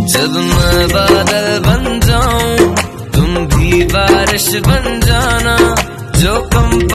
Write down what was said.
जब मैं बादल बन जाऊं तुम भी बारिश बन जाना, जो कम